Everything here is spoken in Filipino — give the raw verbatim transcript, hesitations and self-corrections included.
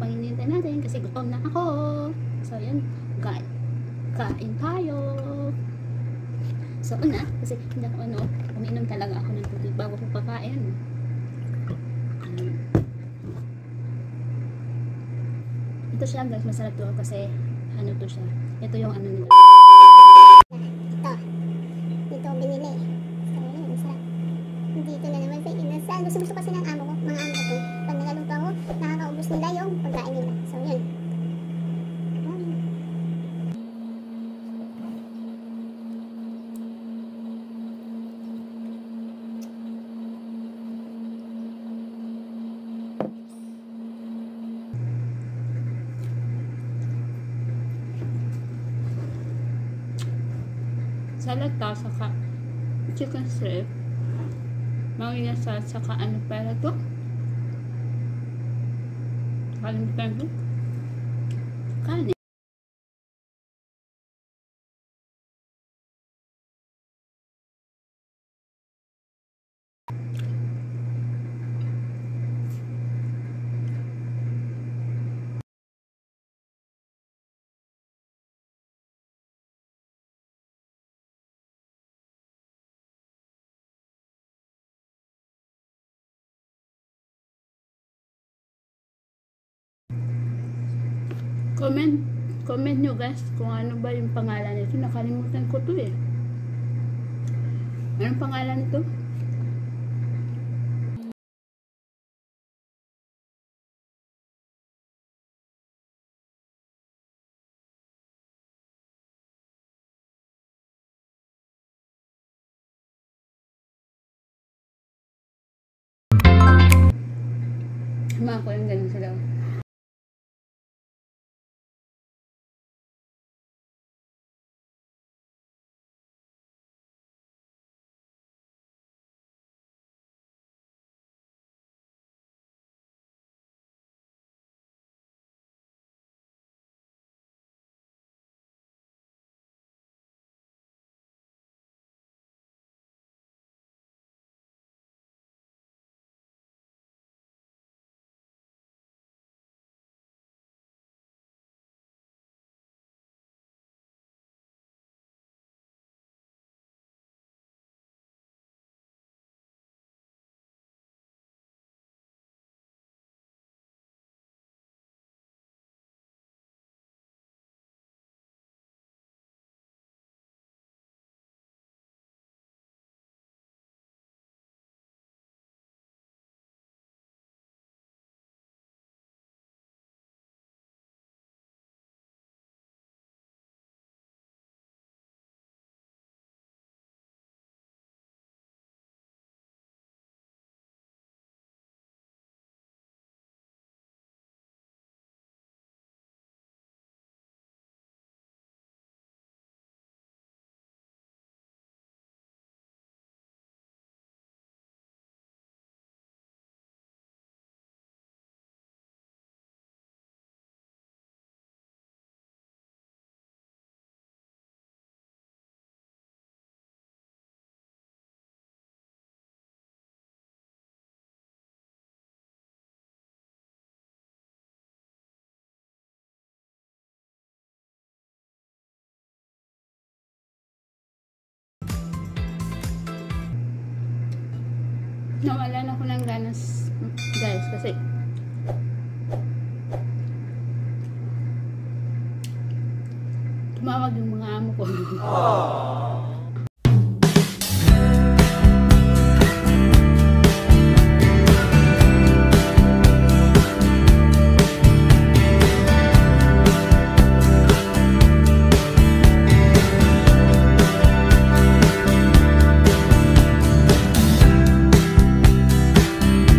habang hinihintay natin kasi gutom na ako. So yun, kain, kain tayo. So una, kasi hindi ako ano, umiinom talaga ako ng tubig bago ko kakain. Um, ito siya guys, masarap to kasi ano to siya. Ito yung ano nila. Ito. Ito binili. So yun, masarap. Dito na naman sa inasal. Gusto-gusto kasi ng amo ko, mga amo ko. Pag nagaluto ako, nakakaubos nila yung pagkain nila. So yun. Salad ta, saka chicken strip. Mga inasal, saka ano pala to? Kalimutan ko. Kanin. Comment, comment nyo guys kung ano ba yung pangalan nito. Nakalimutan ko to eh. Anong pangalan nito? Mga ko yung ganun sila. Nawalan ako ng ganas guys kasi tumawag yung mga amo ko.